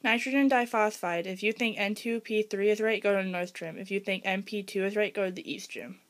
Nitrogen diphosphide. If you think N2P3 is right, go to the north trim. If you think NP2 is right, go to the east trim.